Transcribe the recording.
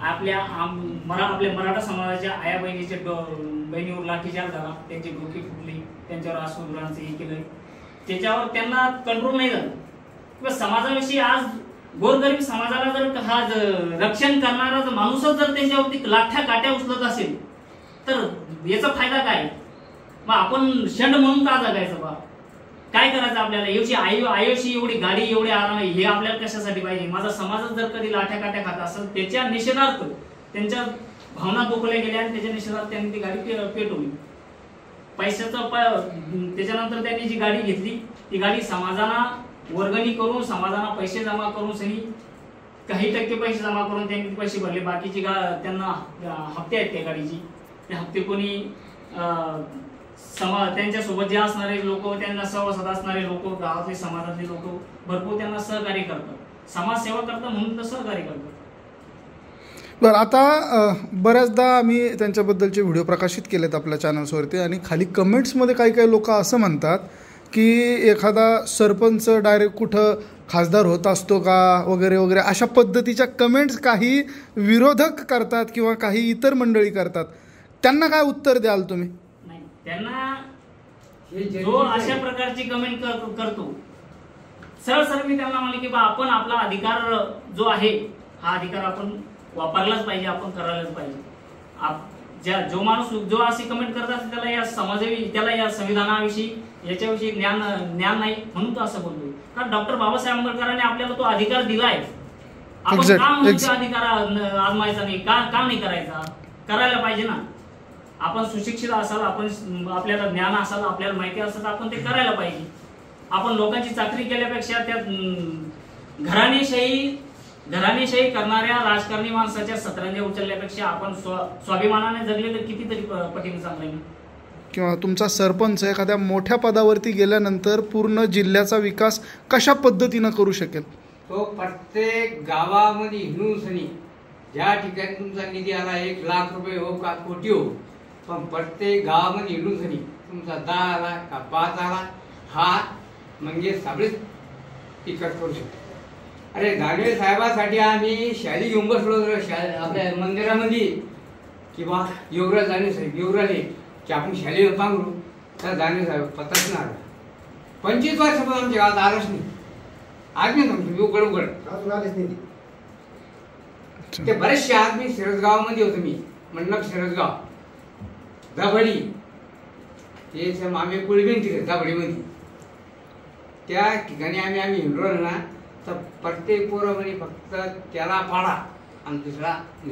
आपल्या मराठा समाजाच्या आया बहिणीचे बहिणीवर लाठीचार्ज झाला, त्यांची डोकी फुटली, त्यांच्यावर आसुरांचं हे केलं, त्याच्यावर त्यांना कंट्रोल नाही झालं. किंवा समाजाविषयी आज गोरगरीब समाजाला जर हा रक्षण करणारा माणूसच जर त्यांच्यावरती लाठ्या काट्या उचलत असेल तर याचा फायदा काय? मग आपण शंड म्हणून का जगायचं बा? काय करायचं आपल्याला? एवढी आयुष्य एवढी गाडी एवढे आराम हे आपल्याला कशासाठी पाहिजे? माझा समाजच जर कधी लाठ्या काट्या खात असेल त्याच्या निषेधार्थ त्यांच्या भावना दुखवल्या गेल्या आणि त्याच्या निषेधार्थ त्यांनी ती गाडी पेटवली. पैशाचं त्याच्यानंतर त्यांनी जी गाडी घेतली ती गाडी समाजाला वर्गणी करून समाजाला पैसे जमा करून सनी काही टक्के पैसे जमा करून त्यांनी पैसे भरले. बाकीची त्यांना हप्ते आहेत त्या गाडीची, ते हप्ते कोणी त्यांच्यासोबत जे असणारे लोक, त्यांना सहवासात असणारे लोक, गावातले समाजातले लोक भरपूर त्यांना सहकार्य करतात, समाजसेवा करतात म्हणून तर सहकार्य करतात. बरं, आता बऱ्याचदा आम्ही त्यांच्याबद्दलचे व्हिडिओ प्रकाशित केलेत आपल्या चॅनल्सवरती आणि खाली कमेंट्समध्ये काही लोक असं म्हणतात की एखादा सरपंच डायरेक्ट कुठं खासदार होत असतो का वगैरे वगैरे अशा पद्धतीच्या कमेंट्स काही विरोधक करतात किंवा काही इतर मंडळी करतात. त्यांना काय उत्तर द्याल तुम्ही? त्यांना जो अशा प्रकारची कमेंट करतो सरळ मी त्यांना म्हणले की आपण आपला अधिकार जो आहे हा अधिकार आपण वापरलाच पाहिजे, आपण करायलाच पाहिजे. जो माणूस जो अशी कमेंट करत असेल त्याला या समाजाविषयी, त्याला या संविधानाविषयी याच्याविषयी ज्ञान नाही म्हणून तो असं बोलतो. कारण डॉक्टर बाबासाहेब आंबेडकरांनी आपल्याला तो अधिकार दिलाय. आपण का म्हणून तो अधिकार आजमायचा नाही? का नाही करायचा? करायला पाहिजे ना. आपण सुशिक्षित असाल, आपण आपल्याला ज्ञान असाल, आपल्याला माहिती असेल तर आपण ते करायला पाहिजे. आपण लोकांची चाकरी केल्यापेक्षा त्या घराणेशाही करणाऱ्या राजकारणी माणसाच्या सतरंज्या उचलल्यापेक्षा आपण स्वाभिमानाने जगले तर कितीतरी पटीने चांगलं. किंवा तुमचा सरपंच एखाद्या मोठ्या पदावरती गेल्यानंतर पूर्ण जिल्ह्याचा विकास कशा पद्धतीनं करू शकेल? तो प्रत्येक गावामध्ये हिंदू सनी ज्या ठिकाणी तुमचा निधी आला 1 लाख रुपये हो का कोटी हो, पण प्रत्येक गावामध्ये हिंदू सनी तुमचा 10 आला का 5 आला हा म्हणजे सगळेच टिकट करू शकतो. अरे दानवे साहेबांसाठी आम्ही शाली घेऊन बसलो आपल्या मंदिरामध्ये किंवा योगराज दानवे साहेब योगराजे की आपण शाली पांघरू तर दानवे साहेब पत्ताच नाही आला. 25 वर्षापासून आमच्या गावात आलंच नाही. आज नाही सांगतो उघड आलेच नाही. ते बरेचसे आज मी शिरसगावमध्ये होतो, मी मंडप शिरसगाव दाभडी ते मामे कुळबीन तिथे दाभडीमध्ये त्या ठिकाणी आम्ही हिंडलो ना तर प्रत्येक पोरामध्ये फक्त त्याला पाडा आणि दुसरा